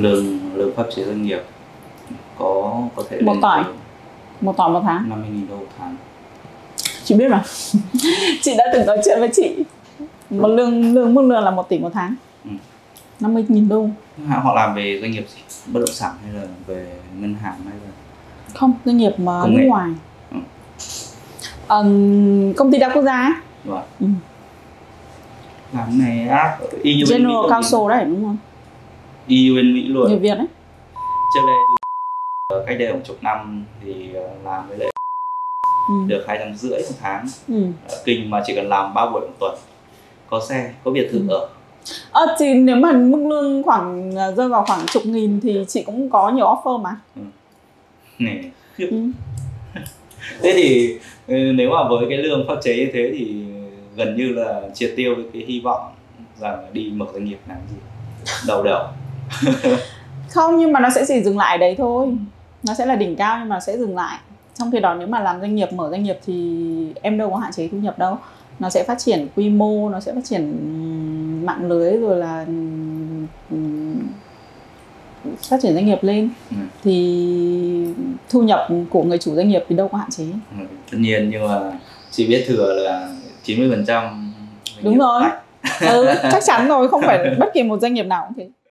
Lương pháp chế doanh nghiệp có thể một lên tỏi tới một tháng 50.000 đô một tháng. chị biết mà. Chị đã từng nói chuyện với chị, mức lương là 1 tỷ một tháng. 50.000 đô. Họ làm về doanh nghiệp gì? Bất động sản hay là về ngân hàng hay là Không, doanh nghiệp mà công nước nghệ? ngoài. Công ty đa quốc gia ấy. Vâng. Làm cái này ác y như bên Mỹ General Counsel đấy đúng không? y như bên Mỹ luôn. Người Việt đấy. Trước đây cách đây khoảng chục năm thì làm với lại được 250 một tháng. Kinh mà chỉ cần làm 3 buổi một tuần, có xe, có biệt thự ở. Thì nếu mà mức lương khoảng rơi vào khoảng chục nghìn thì chị cũng có nhiều offer mà. Này khiếp. Thế thì nếu mà với cái lương pháp chế như thế thì gần như là triệt tiêu cái hy vọng rằng đi mở doanh nghiệp làm gì đầu. Không, nhưng mà nó sẽ chỉ dừng lại đấy thôi. Nó sẽ là đỉnh cao nhưng mà nó sẽ dừng lại. Trong khi đó nếu mà làm doanh nghiệp, mở doanh nghiệp thì em đâu có hạn chế thu nhập đâu. Nó sẽ phát triển quy mô, nó sẽ phát triển mạng lưới, rồi là phát triển doanh nghiệp lên. Thì thu nhập của người chủ doanh nghiệp thì đâu có hạn chế. Tất nhiên, nhưng mà chị biết thừa là 90% đúng rồi. Chắc chắn rồi, không phải bất kỳ một doanh nghiệp nào cũng thế.